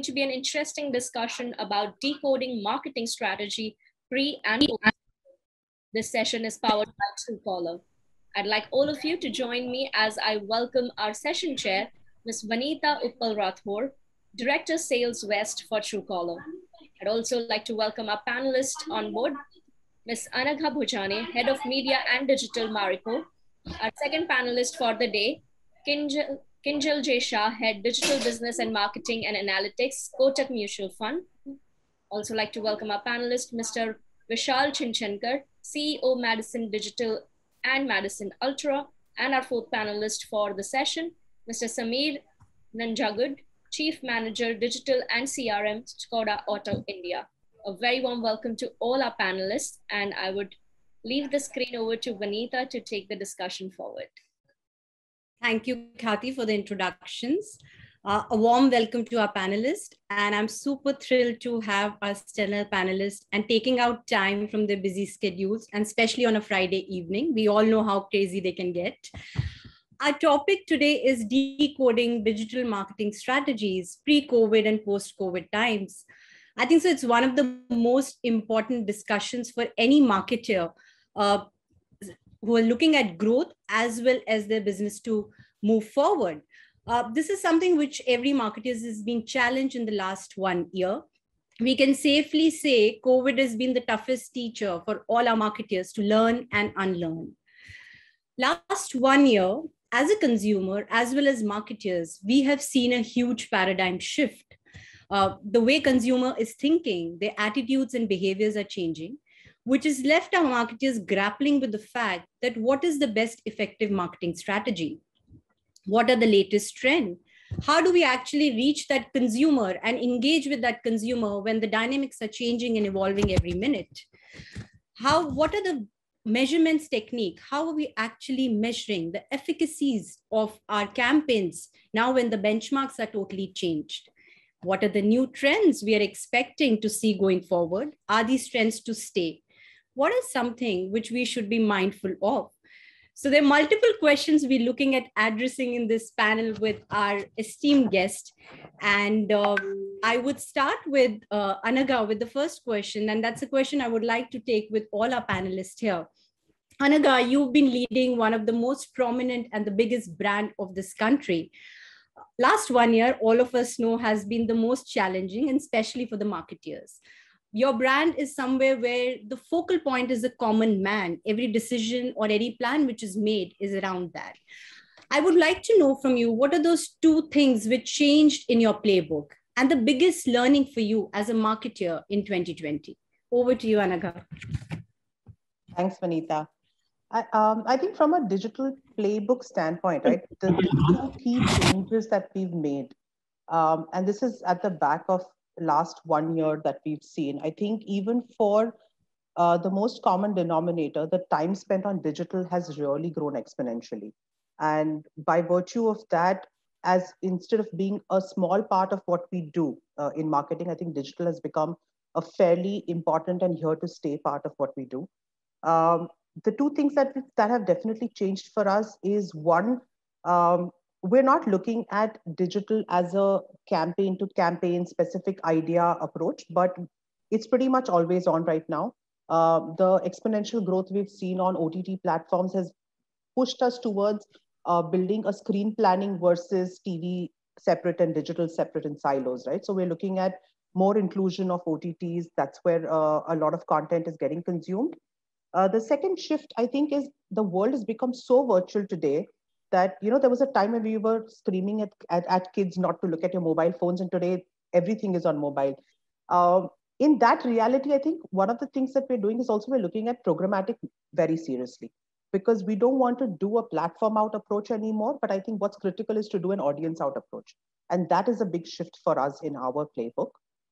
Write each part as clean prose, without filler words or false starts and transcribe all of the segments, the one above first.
to be an interesting discussion about decoding marketing strategy pre and post. This session is powered by Truecaller. I'd like all of you to join me as I welcome our session chair, Ms. Vanita Uppal Rathore, Director Sales West for Truecaller. I'd also like to welcome our panelists on board, Ms. Anagha Bhujane, Head of Media and Digital Marico. Our second panelist for the day, Kinjal J. Shah, Head Digital Business and Marketing and Analytics, Kotak Mutual Fund. Also like to welcome our panelist, Mr. Vishal Chinchankar, CEO, Madison Digital and Madison Ultra, and our fourth panelist for the session, Mr. Sameer Nanjagud, Chief Manager, Digital and CRM, Skoda Auto India. A very warm welcome to all our panelists, and I would leave the screen over to Vanita to take the discussion forward. Thank you, Kati, for the introductions. A warm welcome to our panelists, and I'm super thrilled to have our stellar panelists and taking out time from their busy schedules, and especially on a Friday evening. We all know how crazy they can get. Our topic today is decoding digital marketing strategies pre-COVID and post-COVID times. I think so it's one of the most important discussions for any marketer who are looking at growth as well as their business to move forward. This is something which every marketer is being challenged in the last 1 year. We can safely say COVID has been the toughest teacher for all our marketers to learn and unlearn. Last 1 year, as a consumer, as well as marketers, we have seen a huge paradigm shift. The way consumer is thinking, their attitudes and behaviors are changing, which has left our marketers grappling with the fact that what is the best effective marketing strategy? What are the latest trends? How do we actually reach that consumer and engage with that consumer when the dynamics are changing and evolving every minute? What are the measurements technique? How are we actually measuring the efficacies of our campaigns now when the benchmarks are totally changed? What are the new trends we are expecting to see going forward? Are these trends to stay? What is something which we should be mindful of? So there are multiple questions we're looking at addressing in this panel with our esteemed guest. And I would start with Anagha with the first question. And that's a question I would like to take with all our panelists here. Anagha, you've been leading one of the most prominent and the biggest brand of this country. Last 1 year, all of us know, has been the most challenging, and especially for the marketeers. Your brand is somewhere where the focal point is a common man. Every decision or any plan which is made is around that. I would like to know from you, what are those two things which changed in your playbook and the biggest learning for you as a marketer in 2020? Over to you, Anagha. Thanks, Vanita. I think from a digital playbook standpoint, right, the two key changes that we've made, and this is at the back of last 1 year that we've seen, I think even for the most common denominator, the time spent on digital has really grown exponentially. And by virtue of that, as instead of being a small part of what we do in marketing, I think digital has become a fairly important and here to stay part of what we do. The two things that have definitely changed for us is one, we're not looking at digital as a campaign to campaign specific idea approach, but it's pretty much always on right now. The exponential growth we've seen on OTT platforms has pushed us towards building a screen planning versus TV separate and digital separate in silos, right? So we're looking at more inclusion of OTTs. That's where a lot of content is getting consumed. The second shift, I think, is the world has become so virtual today that, you know, there was a time when we were screaming at kids not to look at your mobile phones, and today everything is on mobile. In that reality, I think one of the things that we're doing is also we're looking at programmatic very seriously, because we don't want to do a platform out approach anymore. But I think what's critical is to do an audience out approach. And that is a big shift for us in our playbook.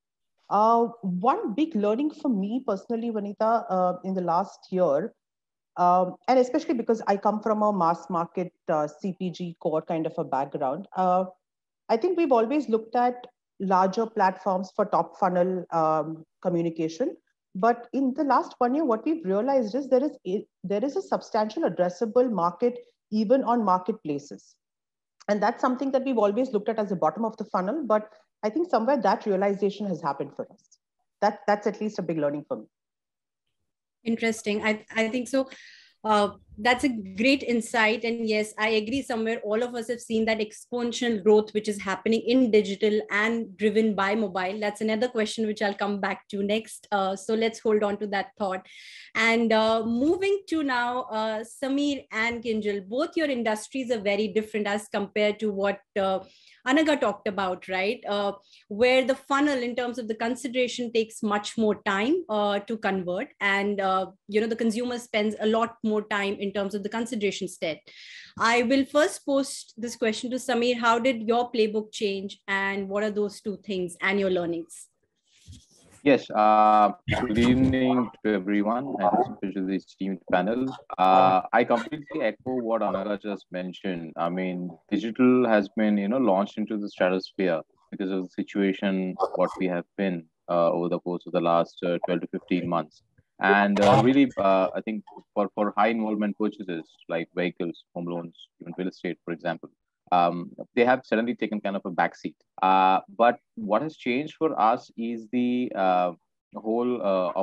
One big learning for me personally, Vanita, in the last year, and especially because I come from a mass market CPG core kind of a background, I think we've always looked at larger platforms for top funnel communication. But in the last 1 year, what we've realized is there is a substantial addressable market even on marketplaces. And that's something that we've always looked at as the bottom of the funnel. But I think somewhere that realization has happened for us. That's at least a big learning for me. Interesting. I think so. That's a great insight. And yes, I agree. Somewhere all of us have seen that exponential growth which is happening in digital and driven by mobile. That's another question which I'll come back to next. So let's hold on to that thought. And moving to now, Sameer and Kinjal, both your industries are very different as compared to what Anaga talked about, right? Where the funnel in terms of the consideration takes much more time to convert, and the consumer spends a lot more time in terms of the consideration step. I will first post this question to Sameer. How did your playbook change, and what are those two things and your learnings? Yes, good evening to everyone, and especially the esteemed panel. I completely echo what Anaga just mentioned. I mean, digital has been, launched into the stratosphere because of the situation, what we have been over the course of the last 12 to 15 months. And really, I think for high involvement purchases like vehicles, home loans, even real estate, for example, they have suddenly taken kind of a backseat. But what has changed for us is the whole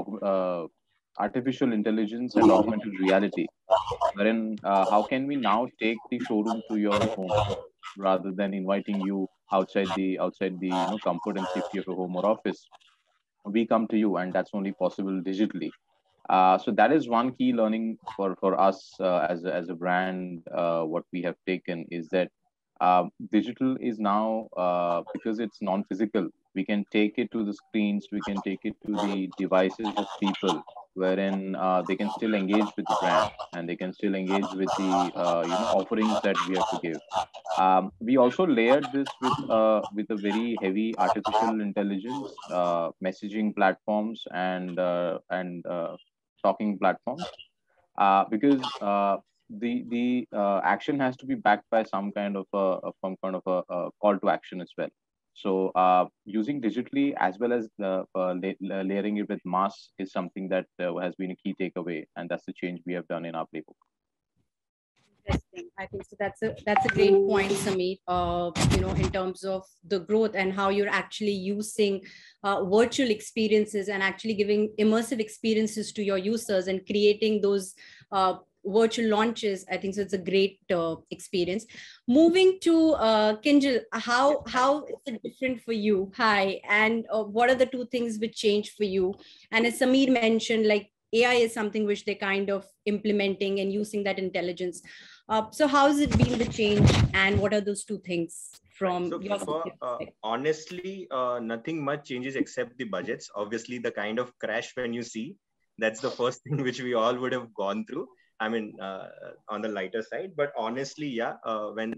artificial intelligence and augmented reality, wherein how can we now take the showroom to your home rather than inviting you outside the comfort and safety of your home or office. We come to you, and that's only possible digitally. So that is one key learning for us as a brand. What we have taken is that digital is now, because it's non-physical, we can take it to the screens, we can take it to the devices of people, wherein they can still engage with the brand, and they can still engage with the offerings that we have to give. We also layered this with a very heavy artificial intelligence messaging platforms and talking platforms, because the action has to be backed by some kind of a call to action as well. So using digitally as well as layering it with mass is something that has been a key takeaway, and that's the change we have done in our playbook. Interesting. I think so. That's a great point, Sameer. In terms of the growth and how you're actually using virtual experiences and actually giving immersive experiences to your users and creating those virtual launches. I think so. It's a great experience. Moving to Kinjal, how is it different for you? Hi, and what are the two things which changed for you? And as Sameer mentioned, like AI is something which they're kind of implementing and using that intelligence. So how has it been the change, and what are those two things from your perspective? Honestly, nothing much changes except the budgets. Obviously, the kind of crash when you see, that's the first thing which we all would have gone through. I mean, on the lighter side, but honestly, yeah, when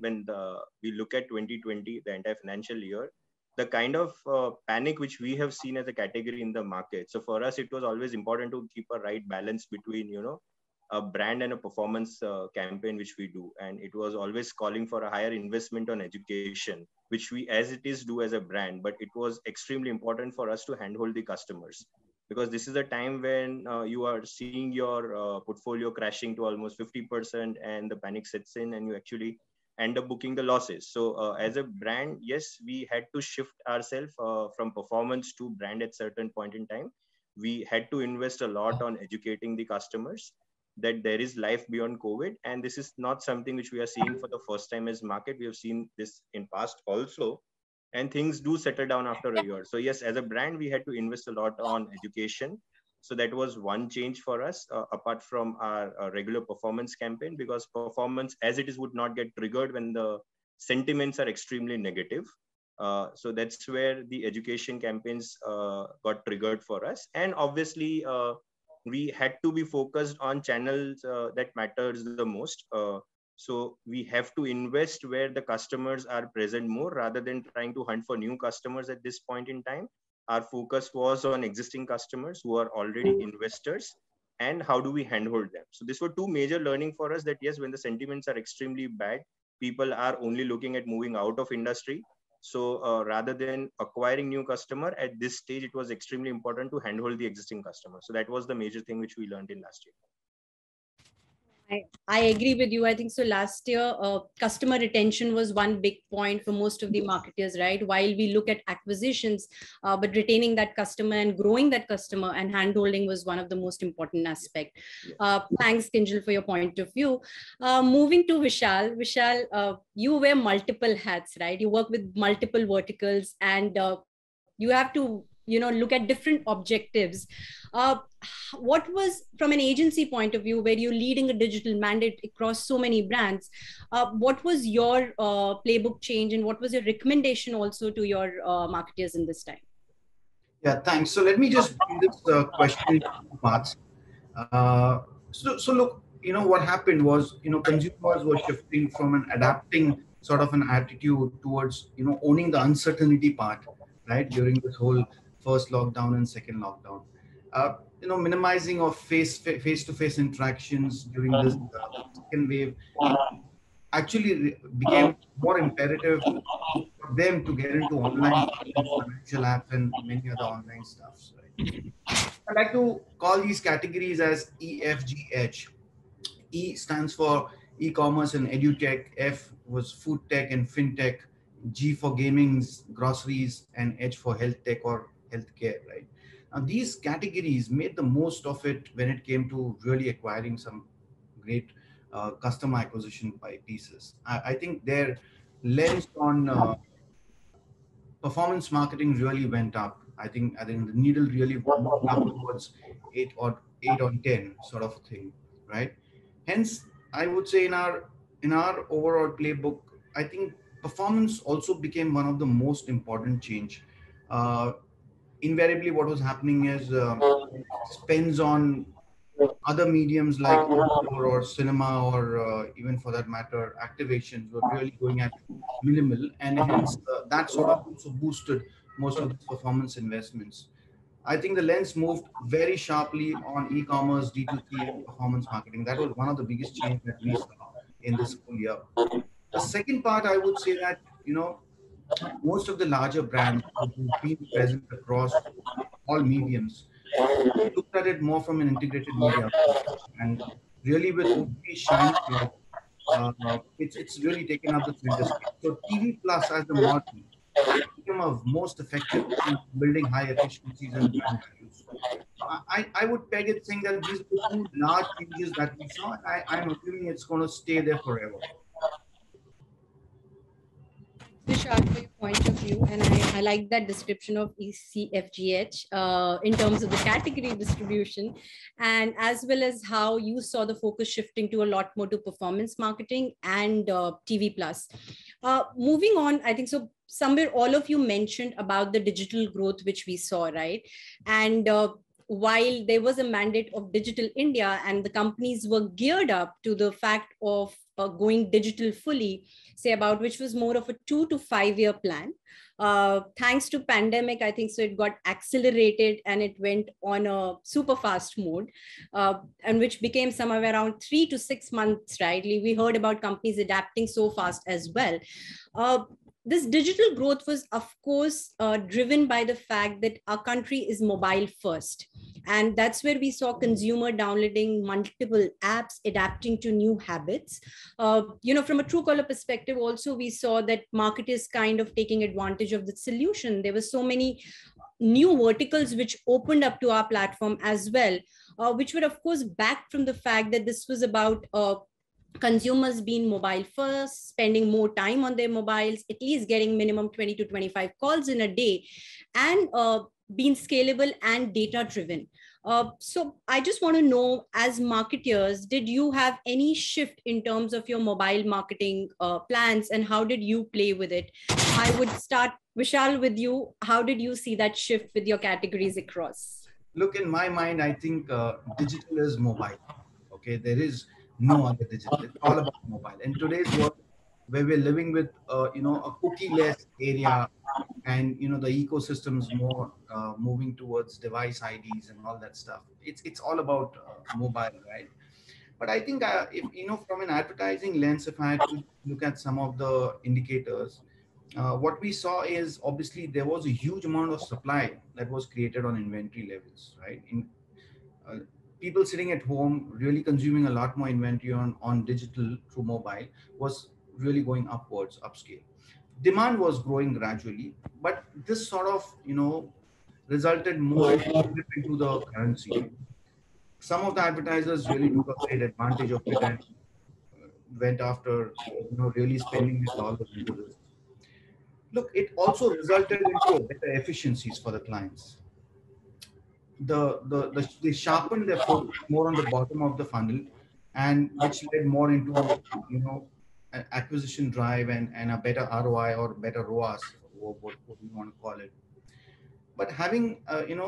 we look at 2020, the entire financial year, the kind of panic which we have seen as a category in the market. So for us, it was always important to keep a right balance between, a brand and a performance campaign, which we do. And it was always calling for a higher investment on education, which we as it is do as a brand. But it was extremely important for us to handhold the customers, because this is a time when you are seeing your portfolio crashing to almost 50%, and the panic sets in and you actually end up booking the losses. So as a brand, yes, we had to shift ourselves from performance to brand at certain point in time. We had to invest a lot on educating the customers that there is life beyond COVID. And this is not something which we are seeing for the first time as market. We have seen this in past also, and things do settle down after a year. So yes, as a brand, we had to invest a lot on education. So that was one change for us, apart from our regular performance campaign, because performance as it is would not get triggered when the sentiments are extremely negative. So that's where the education campaigns got triggered for us. And obviously, we had to be focused on channels that matters the most. So we have to invest where the customers are present more rather than trying to hunt for new customers at this point in time. Our focus was on existing customers who are already investors, and how do we handhold them. So these were two major learning for us, that yes, when the sentiments are extremely bad, people are only looking at moving out of industry. So rather than acquiring new customer at this stage, it was extremely important to handhold the existing customer. So that was the major thing which we learned in last year. I agree with you. I think so. Last year, customer retention was one big point for most of the marketers, right? While we look at acquisitions, but retaining that customer and growing that customer and handholding was one of the most important aspect. Thanks, Kinjal, for your point of view. Moving to Vishal. Vishal, you wear multiple hats, right? You work with multiple verticals, and you have to, look at different objectives. Uh, what was, from an agency point of view, where you're leading a digital mandate across so many brands, what was your playbook change, and what was your recommendation also to your marketers in this time? Yeah, thanks. So let me just bring this question in two parts. So look, what happened was, consumers were shifting from an adapting sort of an attitude towards, owning the uncertainty part, right, during this whole first lockdown and second lockdown. Minimizing of face-to-face interactions during this second wave actually became more imperative for them to get into online financial apps and many other online stuff. Right? I like to call these categories as EFGH. E stands for e-commerce and edutech. F was food tech and fintech. G for gaming, groceries, and H for health tech or healthcare. Right. Now these categories made the most of it when it came to really acquiring some great customer acquisition by pieces. I think their lens on performance marketing really went up. I think the needle really moved up towards 8 or 10 sort of thing, right? Hence, I would say in our overall playbook, I think performance also became one of the most important change. Uh, Invariably, what was happening is spends on other mediums like outdoor or cinema or even for that matter activations were really going at minimal, and hence that sort of also boosted most of these performance investments. I think the lens moved very sharply on e-commerce, D2C, and performance marketing. That was one of the biggest changes that we saw in this full year. The second part, I would say that most of the larger brands who've been present across all mediums looked at it more from an integrated media approach. And really, with OTT shining light, it's really taken up the center stage. So TV Plus as the model became of most effective in building high efficiencies and brand values. I would peg it saying that these are the two large changes that we saw, and I'm assuming it's going to stay there forever. Vishal, for your point of view, and I like that description of ECFGH in terms of the category distribution, and as well as how you saw the focus shifting to a lot more to performance marketing and TV Plus. Moving on, I think so. Somewhere all of you mentioned about the digital growth which we saw, right? And while there was a mandate of Digital India and the companies were geared up to the fact of going digital fully, say about which was more of a 2 to 5 year plan. Thanks to pandemic, I think so it got accelerated and it went on a super fast mode, and which became somewhere around 3 to 6 months, right? We heard about companies adapting so fast as well. This digital growth was, of course, driven by the fact that our country is mobile first. And that's where we saw consumer downloading multiple apps, adapting to new habits. From a Truecaller perspective, also, we saw that marketers kind of taking advantage of the solution. There were so many new verticals which opened up to our platform as well, which were, of course, backed from the fact that this was about consumers being mobile first, spending more time on their mobiles, at least getting minimum 20 to 25 calls in a day, and being scalable and data driven. So I just want to know, as marketers, did you have any shift in terms of your mobile marketing plans, and how did you play with it? I would start, Vishal, with you. How did you see that shift with your categories across? Look, in my mind, I think digital is mobile. Okay, there is no other digital. It's all about mobile. In today's world, where we're living with a cookie-less area, and the ecosystems more moving towards device IDs and all that stuff. It's all about mobile, right? But I think if from an advertising lens, if I had to look at some of the indicators, what we saw is obviously there was a huge amount of supply that was created on inventory levels, right? people sitting at home really consuming a lot more inventory on digital through mobile was really going upwards, upscale. Demand was growing gradually, but this sort of, resulted more into the currency. Some of the advertisers really took a great advantage of it and went after, really spending the dollars into this. Look, it also resulted into better efficiencies for the clients. They sharpened their focus more on the bottom of the funnel, and which led more into, an acquisition drive and a better ROI or better ROAS, or what you want to call it. But having,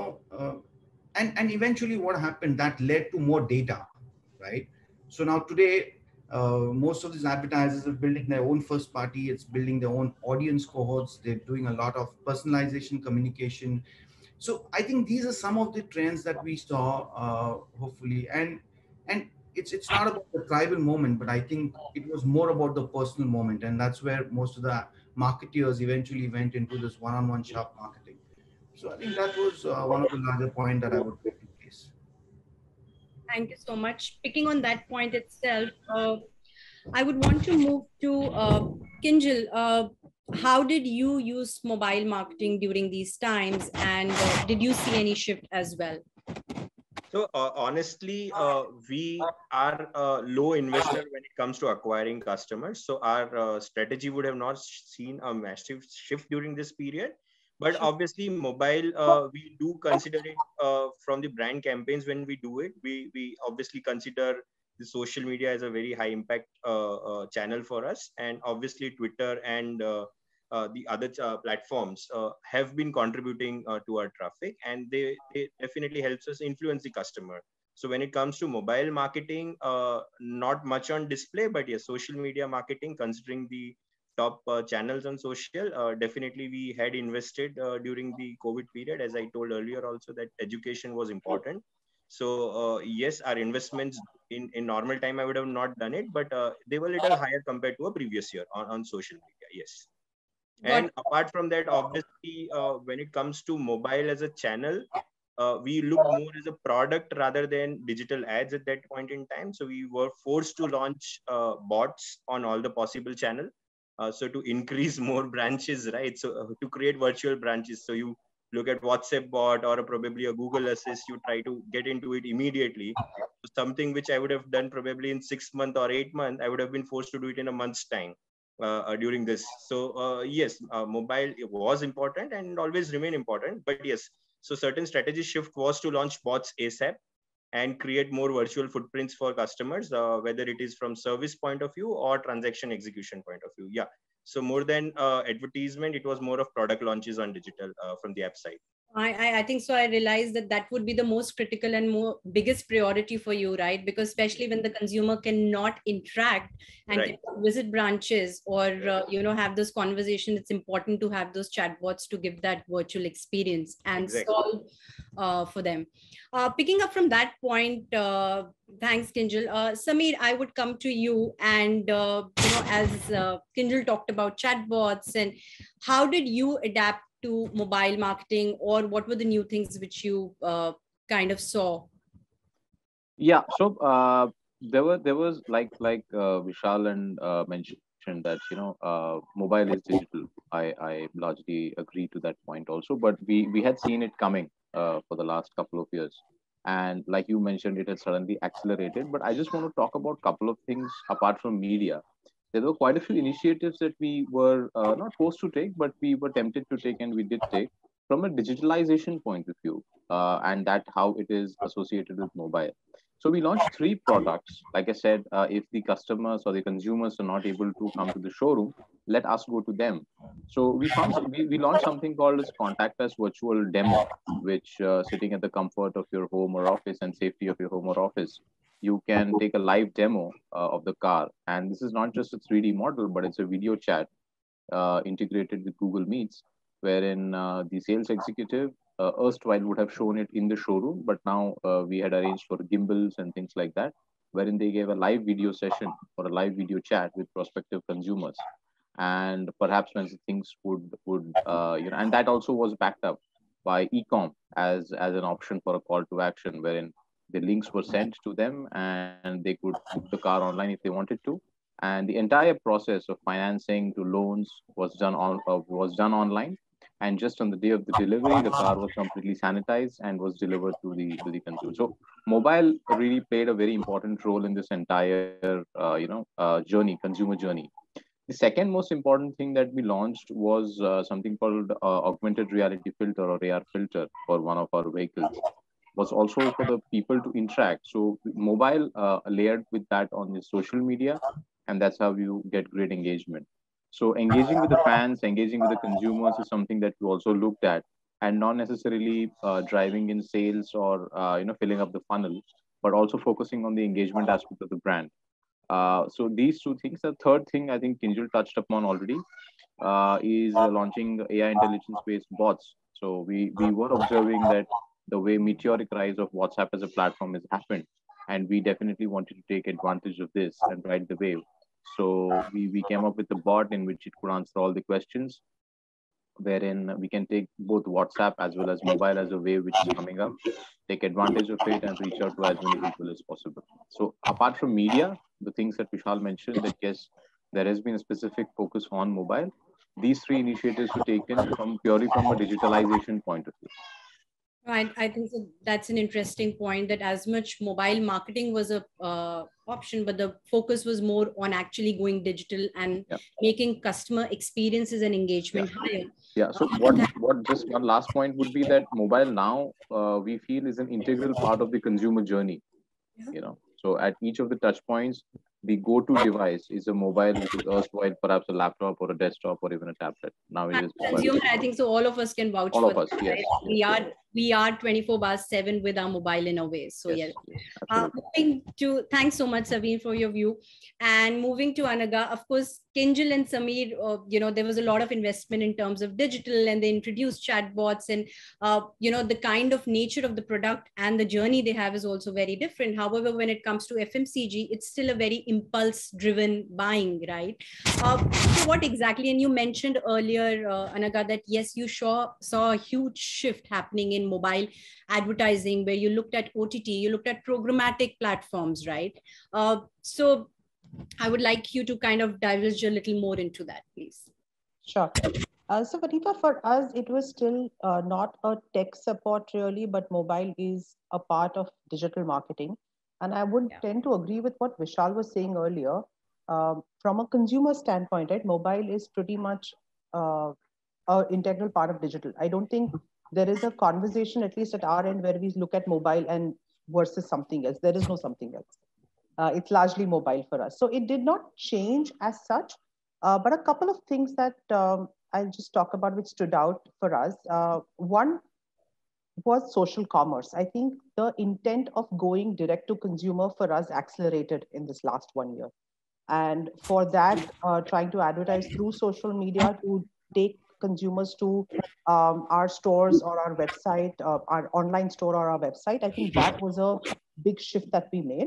and eventually what happened, that led to more data, right? So now today, most of these advertisers are building their own first party. It's building their own audience cohorts. They're doing a lot of personalization communication. So I think these are some of the trends that we saw, hopefully, and it's not about the tribal moment, but I think it was more about the personal moment, and that's where most of the marketeers eventually went into this one-on-one sharp marketing. So I think that was one of the larger points that I would take in place. Thank you so much. Picking on that point itself, I would want to move to Kinjal. How did you use mobile marketing during these times, and did you see any shift as well? So honestly, we are a low investor when it comes to acquiring customers. So our strategy would have not seen a massive shift during this period. But obviously, mobile, we do consider it from the brand campaigns when we do it. We obviously consider the social media as a very high impact channel for us. And obviously, Twitter and the other platforms have been contributing to our traffic, and they definitely helps us influence the customer. So when it comes to mobile marketing, not much on display, but yes, social media marketing, considering the top channels on social, definitely we had invested during the COVID period. As I told earlier also, that education was important. So yes, our investments in normal time, I would have not done it, but they were a little higher compared to a previous year on social media. Yes. And apart from that, obviously, when it comes to mobile as a channel, we looked more as a product rather than digital ads at that point in time. So we were forced to launch bots on all the possible channel. So to increase more branches, right? So to create virtual branches. So you look at WhatsApp bot or probably a Google Assist, you try to get into it immediately. So something which I would have done probably in 6 months or 8 months, I would have been forced to do it in a month's time. During this. So yes, mobile was important and always remain important. But yes, so certain strategy shift was to launch bots ASAP and create more virtual footprints for customers, whether it is from service point of view or transaction execution point of view. Yeah. So more than advertisement, it was more of product launches on digital from the app side. I think so. I realized that would be the most critical and more biggest priority for you, right? Because especially when the consumer cannot interact and Right. visit branches or have this conversation, it's important to have those chatbots to give that virtual experience and Exactly. solve for them. Picking up from that point, thanks, Kinjal. Samir, I would come to you, and as Kinjal talked about chatbots, and how did you adapt to mobile marketing, or what were the new things which you kind of saw? Yeah. So there was like Vishal and mentioned that mobile is digital. I largely agree to that point also. But we had seen it coming for the last couple of years, and like you mentioned, it has suddenly accelerated. But I just want to talk about a couple of things apart from media. There were quite a few initiatives that we were not forced to take, but we were tempted to take, and we did take from a digitalization point of view, and that how it is associated with mobile. So we launched 3 products. Like I said, if the customers or the consumers are not able to come to the showroom, let us go to them. So we launched something called as Contact Us Virtual Demo, which sitting at the comfort of your home or office and safety of your home or office, you can take a live demo of the car. And this is not just a 3D model, but it's a video chat integrated with Google Meets, wherein the sales executive erstwhile would have shown it in the showroom, but now we had arranged for gimbals and things like that, wherein they gave a live video session or a live video chat with prospective consumers. And perhaps when things would and that also was backed up by ecom as an option for a call to action, wherein The links were sent to them, and they could book the car online if they wanted to. And the entire process of financing to loans was done online. And just on the day of the delivery, the car was completely sanitized and was delivered to the consumer. So mobile really played a very important role in this entire journey, consumer journey. The second most important thing that we launched was something called augmented reality filter, or AR filter, for one of our vehicles. Was also for the people to interact. So mobile layered with that on the social media, and that's how you get great engagement. So engaging with the fans, engaging with the consumers is something that we also looked at, and not necessarily driving in sales or filling up the funnel, but also focusing on the engagement aspect of the brand. So these two things. The third thing I think Kinjal touched upon already is launching AI intelligence-based bots. So we were observing that the way meteoric rise of WhatsApp as a platform has happened, and we definitely wanted to take advantage of this and ride the wave. So we came up with a bot in which it could answer all the questions, wherein we can take both WhatsApp as well as mobile as a wave which is coming up, take advantage of it and reach out to as many people as possible. So apart from media, the things that Vishal mentioned, that yes, there has been a specific focus on mobile. These three initiatives were taken from purely from a digitalization point of view. I think so that's an interesting point, that as much mobile marketing was a option, but the focus was more on actually going digital and making customer experiences and engagement higher. Yeah. So what just one last point would be that mobile now we feel is an integral part of the consumer journey. So at each of the touch points, the go-to device is a mobile, which is erstwhile perhaps a laptop or a desktop or even a tablet. Now it is consumer. I think so. All of us can vouch all for of us. Yes. We are 24/7 with our mobile in a way. So yes. Thanks so much, Saveen, for your view. And moving to Anaga, of course, Kinjal and Sameer, there was a lot of investment in terms of digital, and they introduced chatbots, and the kind of nature of the product and the journey they have is also very different. However, when it comes to FMCG, it's still a very impulse-driven buying, right? So what exactly? And you mentioned earlier, Anaga, that yes, you saw a huge shift happening in mobile advertising, where you looked at OTT, you looked at programmatic platforms, right? So I would like you to kind of divulge a little more into that, please. Sure. So Vanita, for us, it was still not a tech support really, but mobile is a part of digital marketing. And I would tend to agree with what Vishal was saying earlier. From a consumer standpoint, right, mobile is pretty much an integral part of digital. I don't think there is a conversation, at least at our end, where we look at mobile and versus something else. There is no something else. It's largely mobile for us. So it did not change as such, but a couple of things that I'll just talk about which stood out for us. One was social commerce. I think the intent of going direct to consumer for us accelerated in this last 1 year. And for that, trying to advertise through social media to take consumers to our stores or our website, our online store or our website, I think that was a big shift that we made.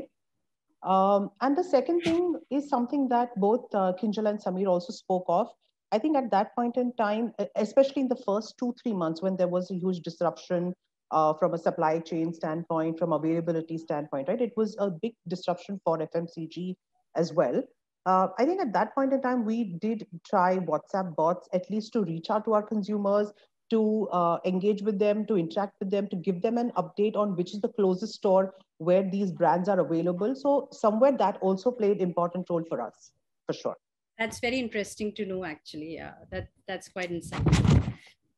And the second thing is something that both Kinjal and Sameer also spoke of. I think at that point in time, especially in the first 2-3 months when there was a huge disruption from a supply chain standpoint, from availability standpoint, right? It was a big disruption for FMCG as well. I think at that point in time, we did try WhatsApp bots, at least to reach out to our consumers, to engage with them, to interact with them, to give them an update on which is the closest store where these brands are available. So somewhere that also played important role for us, for sure. That's very interesting to know, actually. Yeah, that's quite insightful.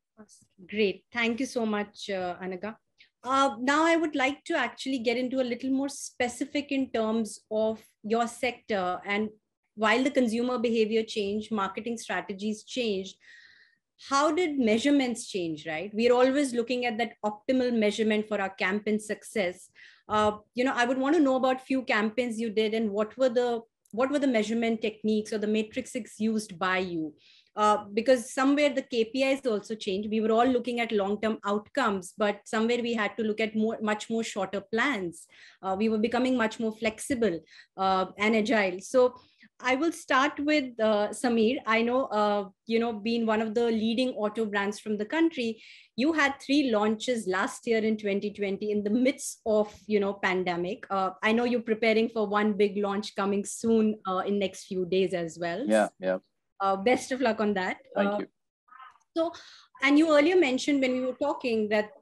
Great. Thank you so much, Anaga. Now I would like to actually get into a little more specific in terms of your sector. And while the consumer behavior changed, marketing strategies changed, how did measurements change, right? We're always looking at that optimal measurement for our campaign success. I would want to know about few campaigns you did, and what were the measurement techniques or the matrices used by you? Because somewhere the KPIs also changed. We were all looking at long-term outcomes, but somewhere we had to look at much more shorter plans. We were becoming much more flexible and agile. So I will start with Sameer. I know, being one of the leading auto brands from the country, you had 3 launches last year in 2020 in the midst of, pandemic. I know you're preparing for one big launch coming soon in next few days as well. Yeah, yeah. Best of luck on that. Thank you. So, and you earlier mentioned when we were talking that,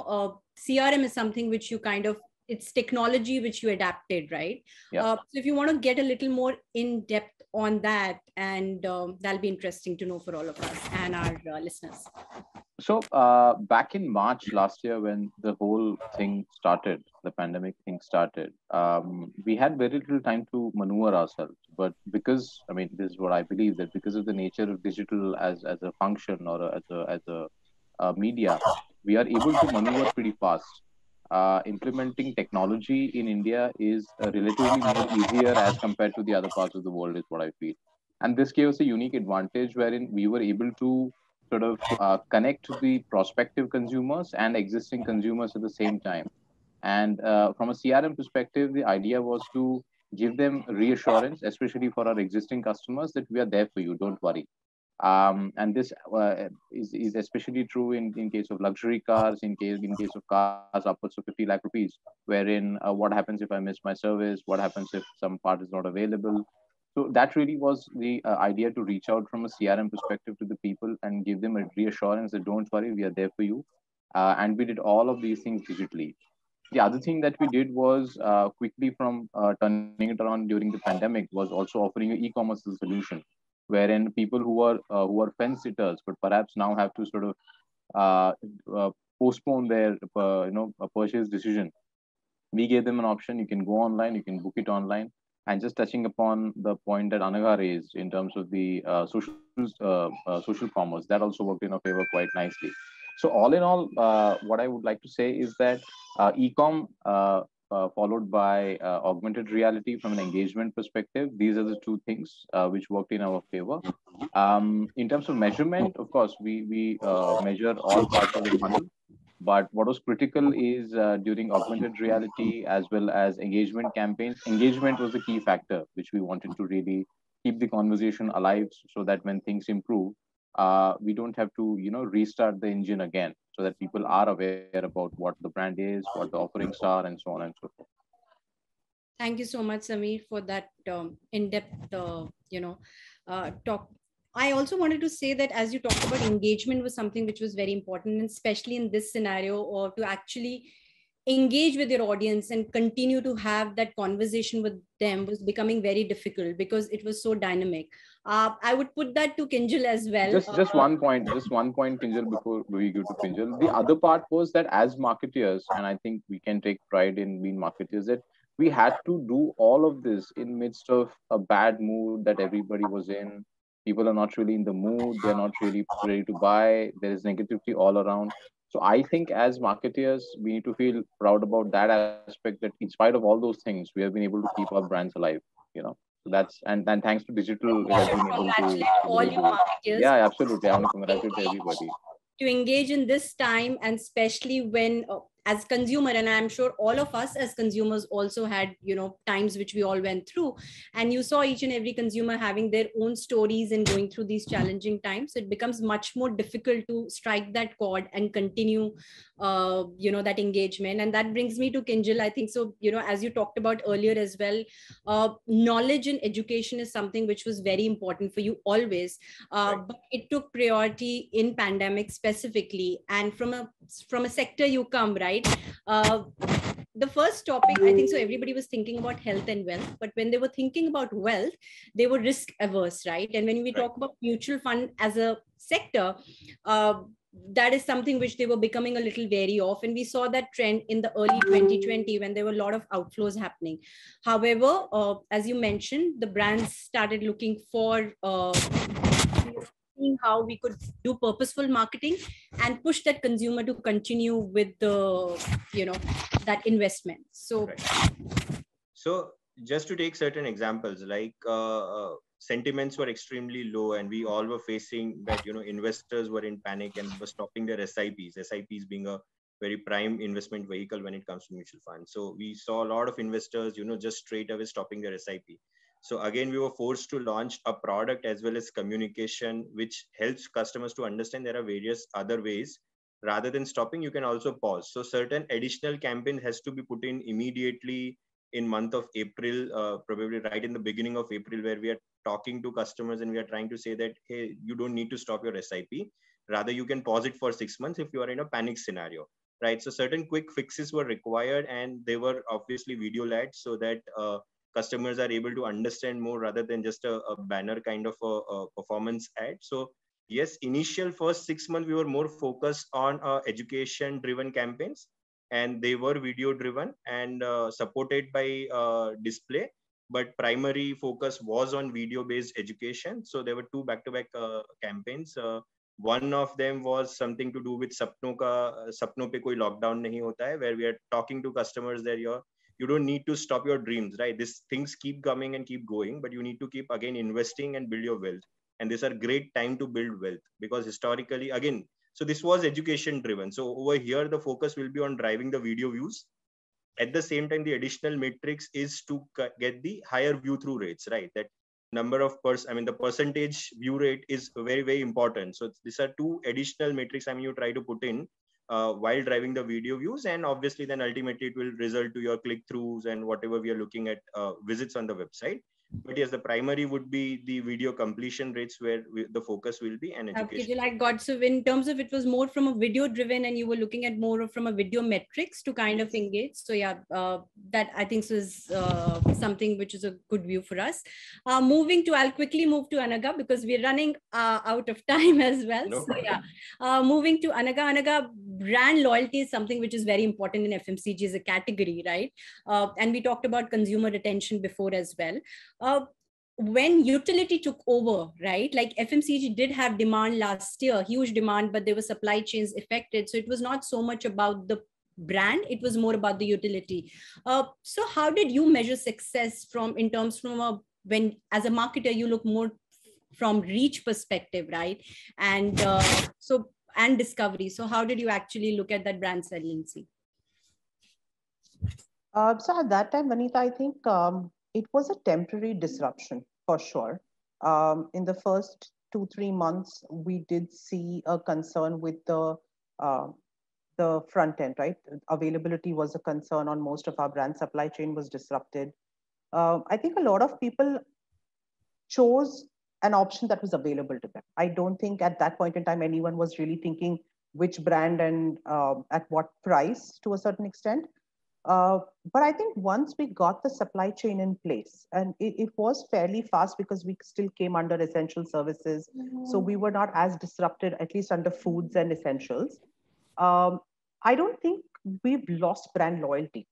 CRM is something which you kind of, it's technology which you adapted, right? Yeah. So if you want to get a little more in depth on that, and that'll be interesting to know for all of us and our listeners. So back in March last year, when the whole thing started, the pandemic thing started, we had very little time to maneuver ourselves. But because, I mean, this is what I believe, that because of the nature of digital as a function or as a media, we are able to maneuver pretty fast. Implementing technology in India is relatively more easier as compared to the other parts of the world, is what I feel. And this gave us a unique advantage wherein we were able to sort of connect the prospective consumers and existing consumers at the same time. And from a CRM perspective, the idea was to give them reassurance, especially for our existing customers, that we are there for you, don't worry. And this is especially true in case of luxury cars, in case of cars upwards of 50 lakh rupees, wherein what happens if I miss my service, what happens if some part is not available. So that really was the idea, to reach out from a CRM perspective to the people and give them a reassurance that don't worry, we are there for you. And we did all of these things digitally. The other thing that we did was quickly from turning it around during the pandemic was also offering an e-commerce as a solution, wherein people who are fence sitters but perhaps now have to sort of uh, uh, postpone their a purchase decision. We gave them an option: you can go online, you can book it online. And just touching upon the point that Anaga raised in terms of the social commerce, that also worked in our favor quite nicely. So all in all, what I would like to say is that ecom followed by augmented reality from an engagement perspective, these are the two things which worked in our favor. In terms of measurement, of course, we measure all parts of the funnel. But what was critical is during augmented reality as well as engagement campaigns, engagement was the key factor, which we wanted to really keep the conversation alive, so that when things improve, we don't have to, restart the engine again, so that people are aware about what the brand is, what the offerings are, and so on and so forth. Thank you so much, Sameer, for that in-depth, talk. I also wanted to say that as you talked about, engagement was something which was very important, and especially in this scenario, or to actually engage with your audience and continue to have that conversation with them was becoming very difficult because it was so dynamic. I would put that to Kinjal as well. Just one point, Kinjal, before we go to Kinjal. The other part was that as marketeers, and I think we can take pride in being marketeers, that we had to do all of this in midst of a bad mood that everybody was in. People are not really in the mood. They're not really ready to buy. There is negativity all around. So I think as marketeers, we need to feel proud about that aspect, that in spite of all those things, we have been able to keep our brands alive. So that's, and thanks to digital, it has been able to Congratulate all you marketers. Yeah, absolutely. I want to congratulate everybody to engage in this time, and especially when as consumer, and I'm sure all of us as consumers also had times which we all went through, and you saw each and every consumer having their own stories and going through these challenging times. So it becomes much more difficult to strike that chord and continue that engagement. And that brings me to Kinjal. I think so, as you talked about earlier as well, knowledge and education is something which was very important for you always, but it took priority in pandemic specifically. And from a sector you come, right? The first topic, I think so, everybody was thinking about health and wealth, but when they were thinking about wealth, they were risk averse, right? And when we talk about mutual fund as a sector, that is something which they were becoming a little wary of. And we saw that trend in the early 2020 when there were a lot of outflows happening. However, as you mentioned, the brands started looking for seeing how we could do purposeful marketing and push that consumer to continue with the that investment. So so just to take certain examples, like sentiments were extremely low, and we all were facing that investors were in panic and were stopping their SIPs being a very prime investment vehicle when it comes to mutual funds. So we saw a lot of investors just straight away stopping their SIP. So again, we were forced to launch a product as well as communication, which helps customers to understand there are various other ways. Rather than stopping, you can also pause. So certain additional campaign has to be put in immediately in month of April, probably right in the beginning of April, where we are talking to customers and we are trying to say that, hey, you don't need to stop your SIP. Rather, you can pause it for 6 months if you are in a panic scenario, right? So certain quick fixes were required, and they were obviously video led, so that customers are able to understand more rather than just a banner kind of a performance ad. So yes, initial first 6 months we were more focused on education driven campaigns, and they were video driven and supported by display, but primary focus was on video based education. So there were two back to back campaigns. One of them was something to do with sapno pe koi lockdown nahi hota hai, where we are talking to customers that you don't need to stop your dreams, right? These things keep coming and keep going, but you need to keep again investing and build your wealth. And these are great time to build wealth, because historically, again, so this was education driven. So over here, the focus will be on driving the video views. At the same time, the additional matrix is to get the higher view through rates, right? That number of the percentage view rate is very, very important. So these are two additional metrics you try to put in while driving the video views, and obviously then ultimately it will result to your click-throughs and whatever we are looking at visits on the website. But yes, the primary would be the video completion rates, where the focus will be and education. Like God, so in terms of, it was more from a video driven, and you were looking at more from a video metrics to kind of engage. So yeah, that I think is something which is a good view for us. I'll quickly move to Anaga, because we're running out of time as well. No so problem. yeah, moving to Anaga. Anaga, brand loyalty is something which is very important in FMCG as a category, right? And we talked about consumer retention before as well. When utility took over, right? Like FMCG did have demand last year, huge demand, but there were supply chains affected. So it was not so much about the brand, it was more about the utility. So how did you measure success when as a marketer, you look more from reach perspective, right? And and discovery. So how did you actually look at that brand saliency? So at that time, Vanita, I think it was a temporary disruption for sure. In the first 2-3 months, we did see a concern with the front end, right? Availability was a concern on most of our brand. Supply chain was disrupted. I think a lot of people chose an option that was available to them. I don't think at that point in time anyone was really thinking which brand and at what price to a certain extent. But I think once we got the supply chain in place, and it was fairly fast because we still came under essential services. So we were not as disrupted, at least under foods and essentials. I don't think we've lost brand loyalty.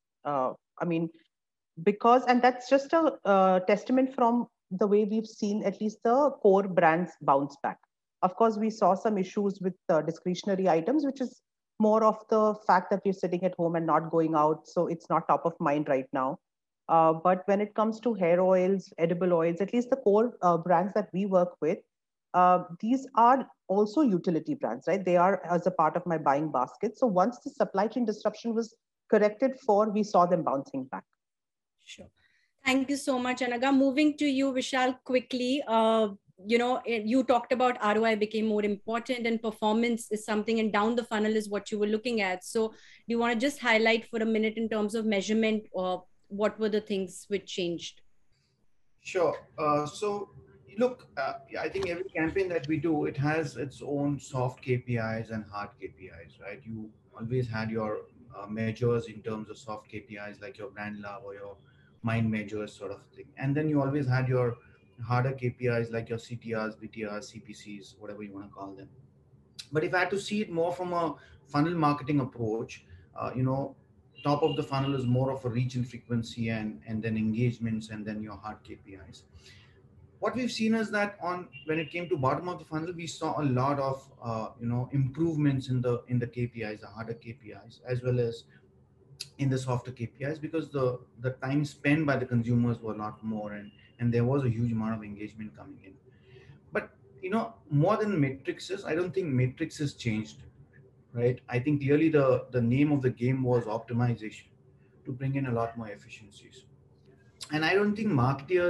And that's just a testament from the way we've seen at least the core brands bounce back. Of course, we saw some issues with discretionary items, which is more of the fact that we're sitting at home and not going out. So it's not top of mind right now. But when it comes to hair oils, edible oils, at least the core brands that we work with, these are also utility brands, right? They are as a part of my buying basket. So once the supply chain disruption was corrected for, we saw them bouncing back. Sure. Thank you so much, Anaga. Moving to you, Vishal, quickly. You talked about ROI became more important, and performance is something, and down the funnel is what you were looking at. So do you want to just highlight for a minute in terms of measurement, or what were the things which changed? Sure. So look, I think every campaign that we do, it has its own soft KPIs and hard KPIs, right? You always had your measures in terms of soft KPIs, like your brand love or your mind measures sort of thing. And then you always had your harder KPIs like your CTRs, BTRs, CPCs, whatever you want to call them. But if I had to see it more from a funnel marketing approach, top of the funnel is more of a reach and frequency, and then engagements, and then your hard KPIs. What we've seen is that when it came to bottom of the funnel, we saw a lot of improvements in the KPIs, the harder KPIs, as well as in the softer KPIs, because the time spent by the consumers were a lot more, and there was a huge amount of engagement coming in. But more than matrices, I don't think matrices changed, right? I think clearly the name of the game was optimization to bring in a lot more efficiencies. And I don't think marketers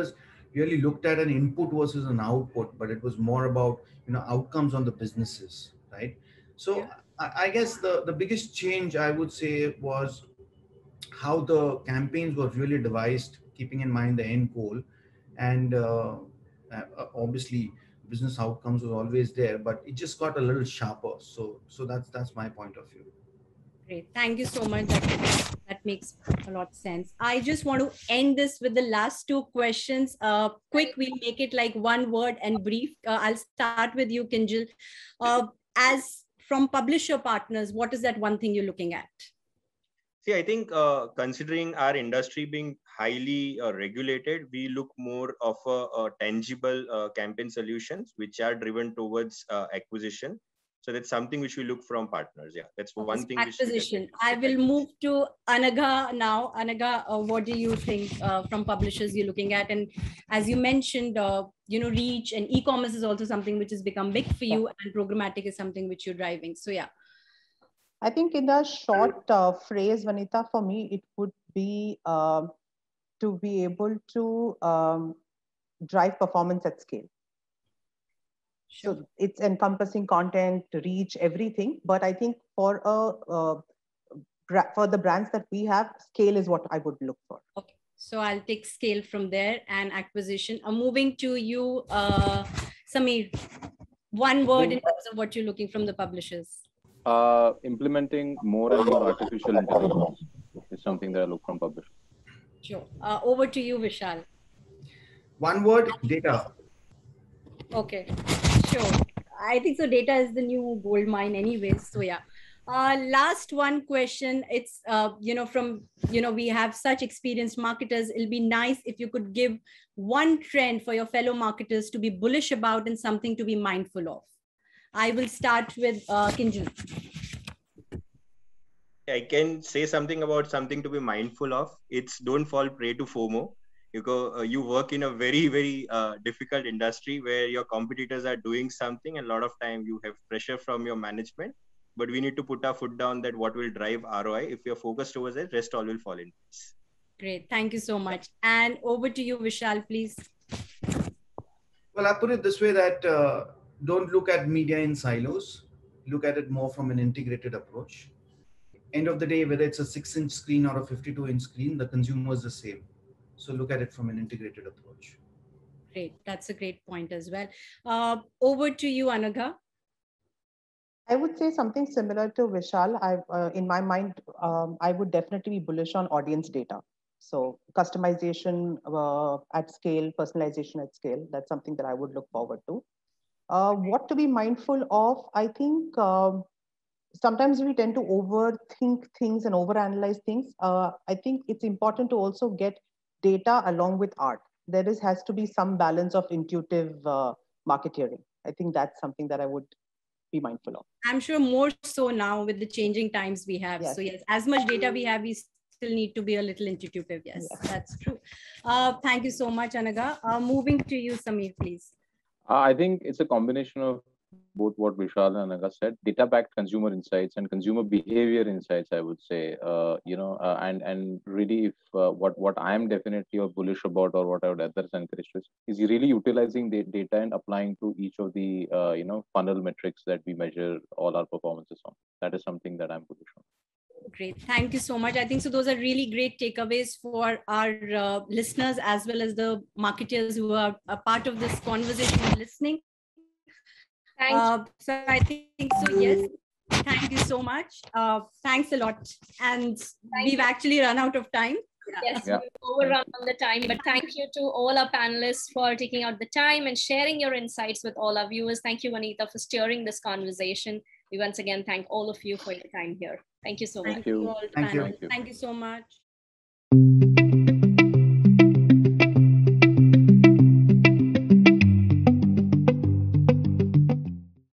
really looked at an input versus an output, but it was more about, outcomes on the businesses, right? So I guess the biggest change I would say was how the campaigns were really devised, keeping in mind the end goal. And obviously business outcomes was always there, but it just got a little sharper. So that's my point of view. Great. Thank you so much. That makes a lot of sense. I just want to end this with the last two questions. Quick, we'll make it like one word and brief. I'll start with you, Kinjal. As from publisher partners, what is that one thing you're looking at? See, I think considering our industry being highly regulated, we look more of a tangible campaign solutions, which are driven towards acquisition. So that's something which we look from partners. Yeah, that's one thing. Acquisition. I will move to Anagha now. Anagha, what do you think from publishers you're looking at? And as you mentioned, reach and e-commerce is also something which has become big for you, and programmatic is something which you're driving. So yeah. I think in a short phrase, Vanita, for me, it would be to be able to drive performance at scale. Sure. So it's encompassing content, reach, everything. But I think for the brands that we have, scale is what I would look for. Okay. So I'll take scale from there and acquisition. I'm moving to you, Sameer. One word in terms of what you're looking from the publishers. Implementing more and more artificial intelligence is something that I look from publishers. Sure. Over to you, Vishal. One word, data. Okay, sure. I think so. Data is the new gold mine anyways. So yeah. Last one question. It's, we have such experienced marketers. It'll be nice if you could give one trend for your fellow marketers to be bullish about and something to be mindful of. I will start with Kinjal. I can say something about something to be mindful of. It's don't fall prey to FOMO. You work in a very, very difficult industry where your competitors are doing something, and a lot of time you have pressure from your management. But we need to put our foot down that what will drive ROI. If you're focused towards it, rest all will fall in place. Great. Thank you so much. And over to you, Vishal, please. Well, I put it this way that don't look at media in silos. Look at it more from an integrated approach. End of the day, whether it's a 6-inch screen or a 52-inch screen, the consumer is the same. So look at it from an integrated approach. Great. That's a great point as well. Over to you, Anagha. I would say something similar to Vishal. In my mind, I would definitely be bullish on audience data. So customization at scale, personalization at scale, that's something that I would look forward to. What to be mindful of? I think sometimes we tend to overthink things and overanalyze things. I think it's important to also get data along with art. There has to be some balance of intuitive marketeering. I think that's something that I would be mindful of. I'm sure more so now with the changing times we have. Yes. So yes, as much data we have, we still need to be a little intuitive. Yes, that's true. Thank you so much, Anagha. Moving to you, Sameer, please. I think it's a combination of both what Vishal and Anagha said, data-backed consumer insights and consumer behavior insights, I would say, and really if what I'm definitely bullish about, or what I would others encourage is really utilizing the data and applying to each of the, funnel metrics that we measure all our performances on. That is something that I'm bullish on. Great. Thank you so much. I think so those are really great takeaways for our listeners as well as the marketers who are a part of this conversation and listening. So I think so, yes. Thank you so much. Thanks a lot. And we've actually run out of time. Yes, we've overrun on the time, but thank you to all our panelists for taking out the time and sharing your insights with all our viewers. Thank you, Vanita, for steering this conversation. We once again thank all of you for your time here. Thank you so much. Thank you. Thank you. Thank you so much.